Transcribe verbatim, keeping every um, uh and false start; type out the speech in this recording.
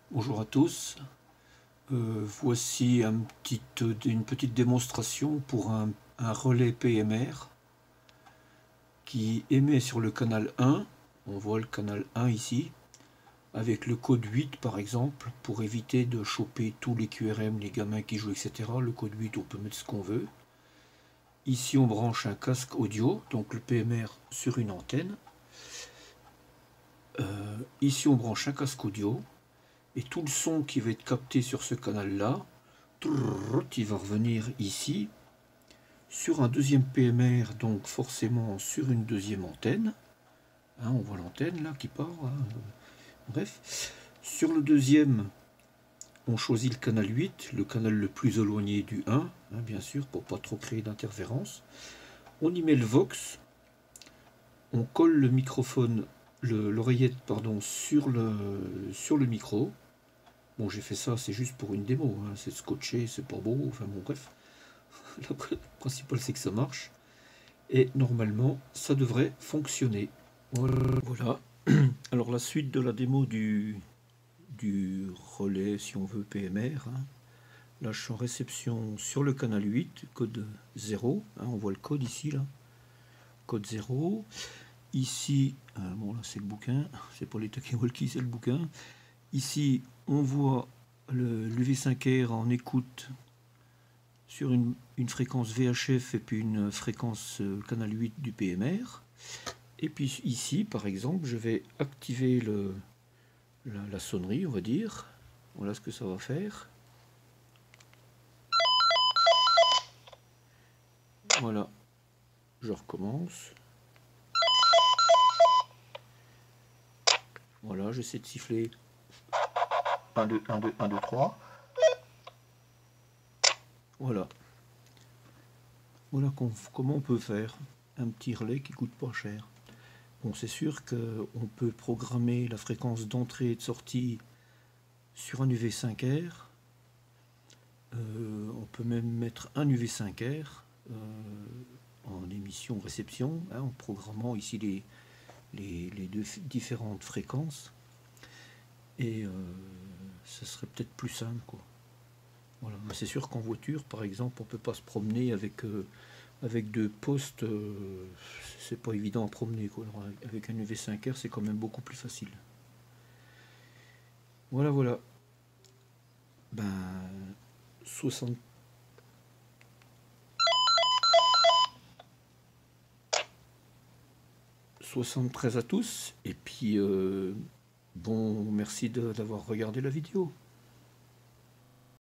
Bonjour à tous, euh, voici un petit, une petite démonstration pour un, un relais P M R qui émet sur le canal un, on voit le canal un ici, avec le code huit par exemple, pour éviter de choper tous les Q R M, les gamins qui jouent, et cetera. Le code huit, on peut mettre ce qu'on veut. Ici on branche un casque audio, donc le P M R sur une antenne. Euh, ici on branche un casque audio. Et tout le son qui va être capté sur ce canal-là, il va revenir ici, sur un deuxième P M R, donc forcément sur une deuxième antenne. Hein, on voit l'antenne là qui part. Hein. Bref, sur le deuxième, on choisit le canal huit, le canal le plus éloigné du un, hein, bien sûr, pour pas trop créer d'interférence. On y met le Vox, on colle le microphone, l'oreillette, pardon, sur le, sur le micro. Bon, j'ai fait ça, c'est juste pour une démo, hein. C'est scotché, c'est pas beau, enfin bon, bref. Le principal, c'est que ça marche. Et normalement, ça devrait fonctionner. Voilà. Alors, la suite de la démo du, du relais, si on veut, P M R. Hein. Là, je suis en réception sur le canal huit, code zéro. Hein, on voit le code ici, là. Code zéro. Ici, euh, bon, là, c'est le bouquin. C'est pas les talkie-walkie, c'est le bouquin. Ici, on voit le l'U V cinq R en écoute sur une, une fréquence V H F et puis une fréquence euh, canal huit du P M R. Et puis ici, par exemple, je vais activer le, la, la sonnerie, on va dire. Voilà ce que ça va faire. Voilà, je recommence. Voilà, j'essaie de siffler. un, deux, un, deux, un, deux, trois. Voilà. Voilà comment on peut faire un petit relais qui coûte pas cher. Bon, c'est sûr qu'on peut programmer la fréquence d'entrée et de sortie sur un U V cinq R. Euh, on peut même mettre un U V cinq R euh, en émission-réception, hein, en programmant ici les, les, les deux différentes fréquences. Et euh, ça serait peut-être plus simple, quoi. Voilà. Mais c'est sûr qu'en voiture, par exemple, on peut pas se promener avec, euh, avec deux postes. Euh, c'est pas évident à promener, quoi. Alors, avec un U V cinq R, c'est quand même beaucoup plus facile. Voilà, voilà. Ben, soixante... soixante-treize à tous. Et puis, euh, bon, merci d'avoir regardé la vidéo.